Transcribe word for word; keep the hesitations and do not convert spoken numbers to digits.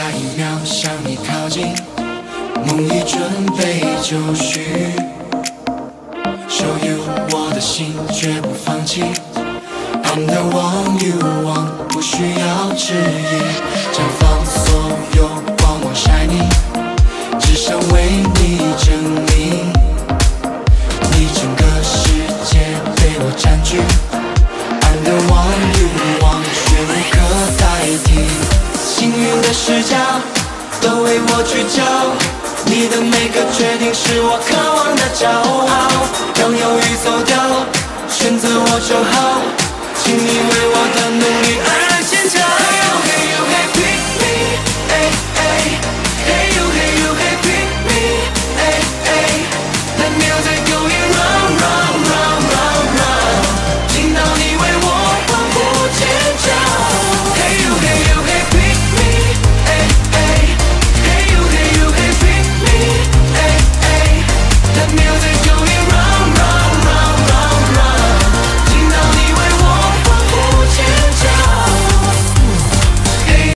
一秒向你靠近，梦已准备就绪。Show you 我的心绝不放弃。I'm the one you want， 不需要质疑，绽放所有光芒 shining， 只想为你证明，你整个世界被我占据。I'm the one you want， 却无可代替。幸运的视角都为我聚焦，你的每个决定是我渴望的骄傲。让犹豫走掉，选择我就好。请你为我的努力而